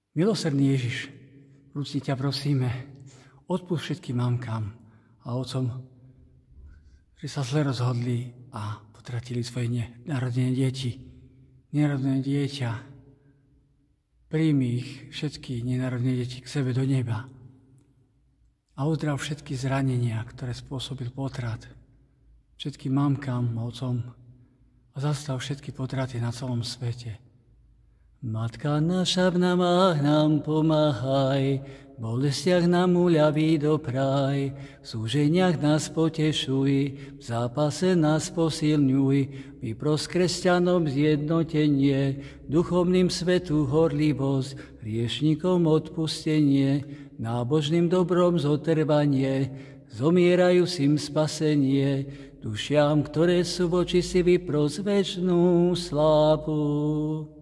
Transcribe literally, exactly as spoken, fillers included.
Milosrdný Ježiš, vrúcne ťa prosíme, odpúšť všetkým mamkám a otcom, že sa zle rozhodli a potratili svoje nenarodené deti. Nenarodené dieťa, príjmi ich všetky nenarodené deti k sebe do neba a uzdrav všetky zranenia, ktoré spôsobil potrat všetkým mamkám a otcom a zastav všetky potraty na celom svete. Matka naša v namách nám pomáhaj, v bolestiach nám uľaví dopraj, v súženiach nás potešuj, v zápase nás posilňuj, vypros kresťanom zjednotenie, duchovným svetu horlivosť, hriešnikom odpustenie, nábožným dobrom zotrvanie, zomierajúcim spasenie, dušiam, ktoré sú voči si vypros večnú slávu.